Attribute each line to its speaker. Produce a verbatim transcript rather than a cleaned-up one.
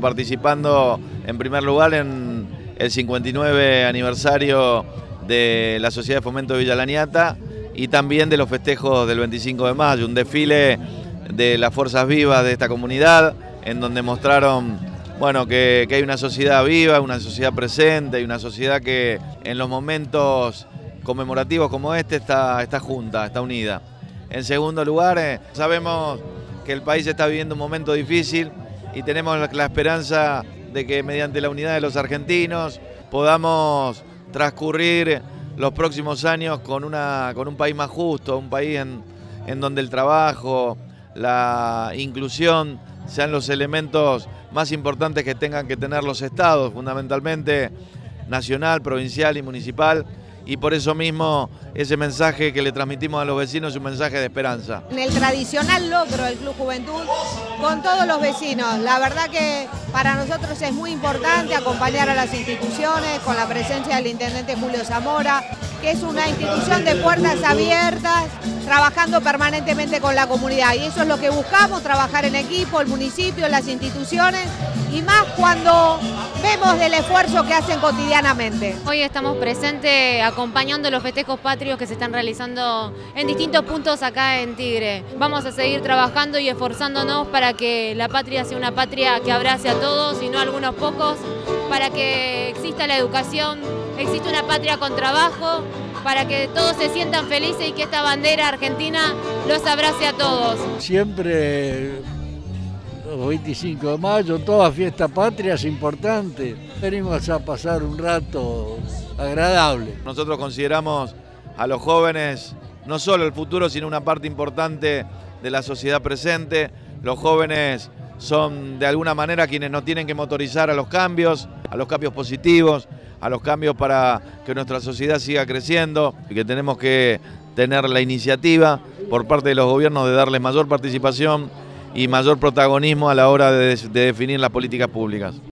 Speaker 1: Participando en primer lugar en el cincuenta y nueve aniversario de la Sociedad de Fomento de Villa Laniata y también de los festejos del veinticinco de mayo, un desfile de las fuerzas vivas de esta comunidad, en donde mostraron bueno, que, que hay una sociedad viva, una sociedad presente y una sociedad que en los momentos conmemorativos como este está, está junta, está unida. En segundo lugar, eh, sabemos que el país está viviendo un momento difícil y tenemos la, la esperanza de que mediante la unidad de los argentinos podamos transcurrir los próximos años con, una, con un país más justo, un país en, en donde el trabajo, la inclusión sean los elementos más importantes que tengan que tener los estados, fundamentalmente nacional, provincial y municipal. Y por eso mismo ese mensaje que le transmitimos a los vecinos es un mensaje de esperanza.
Speaker 2: En el tradicional logro del Club Juventud con todos los vecinos. La verdad que para nosotros es muy importante acompañar a las instituciones con la presencia del intendente Julio Zamora, que es una institución de puertas abiertas, trabajando permanentemente con la comunidad. Y eso es lo que buscamos, trabajar en equipo, el municipio, las instituciones, y más cuando vemos del esfuerzo que hacen cotidianamente.
Speaker 3: Hoy estamos presentes acompañando los festejos patrios que se están realizando en distintos puntos acá en Tigre. Vamos a seguir trabajando y esforzándonos para que la patria sea una patria que abrace a todos y no a algunos pocos, para que exista la educación, exista una patria con trabajo, para que todos se sientan felices y que esta bandera argentina los abrace a todos.
Speaker 4: Siempre los veinticinco de mayo, toda fiesta patria es importante. Venimos a pasar un rato agradable.
Speaker 1: Nosotros consideramos a los jóvenes no solo el futuro, sino una parte importante de la sociedad presente. Los jóvenes son de alguna manera quienes nos tienen que motorizar a los cambios, a los cambios positivos, a los cambios para que nuestra sociedad siga creciendo y que tenemos que tener la iniciativa por parte de los gobiernos de darles mayor participación y mayor protagonismo a la hora de, de definir las políticas públicas.